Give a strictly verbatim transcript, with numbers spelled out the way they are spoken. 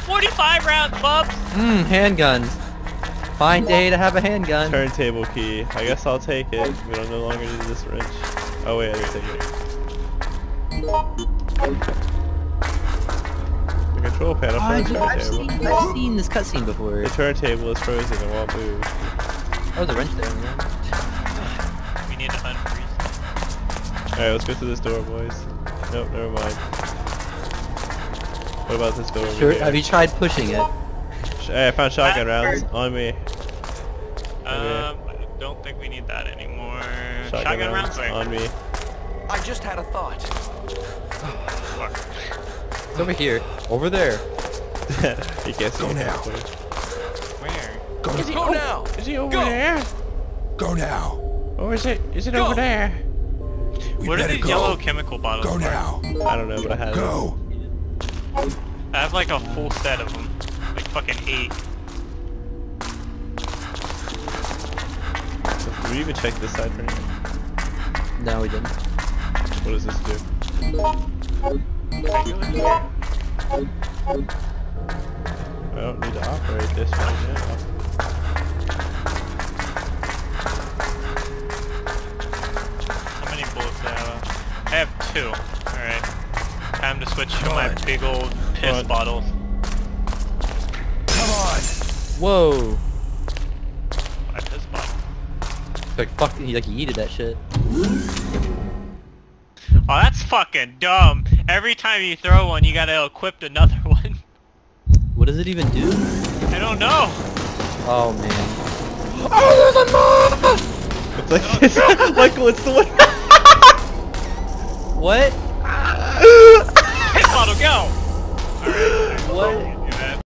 forty-five rounds, bubs! Mmm, handguns. Fine day to have a handgun. Turntable key. I guess I'll take it. We don't no longer need this wrench. Oh wait, I didn't take it. The control panel Oh, for I the just, I've, seen, turntable. I've seen this cutscene before. The turntable is frozen and won't move. Oh, there's a wrench there, man. We need to unfreeze. Alright, let's go through this door, boys. Nope, never mind. What about this door over Sure, here? have you tried pushing it? Hey, I found shotgun rounds on me. Um, I don't think we need that anymore. Shotgun, Shotgun rounds rounds? on me. I just had a thought. Fuck. It's over here. Over there. You can't see Go it. now. Where? Go, Is he go over- now. Is he over Go. there? Go now. Or is it? Is it Go. over there? We What are better these go. yellow chemical bottles? Go for? now. I don't know, but I had it. Go. I have like a full set of them. Like fucking eight. Did we even check this side for anything? No, we didn't. What does this do? Regular here. I don't need to operate this right now. How many bullets do I have? I have two. Alright. Time to switch to my One. big old piss One. bottles. Come on. Whoa. My piss bottle. Like, fuck, he like yeeted that shit. Oh, that's fucking dumb. Every time you throw one, you gotta equip another one. What does it even do? I don't know. Oh, man. Oh, there's a moth! It's like it's Michael, it's the one. What? Piss bottle, go! What?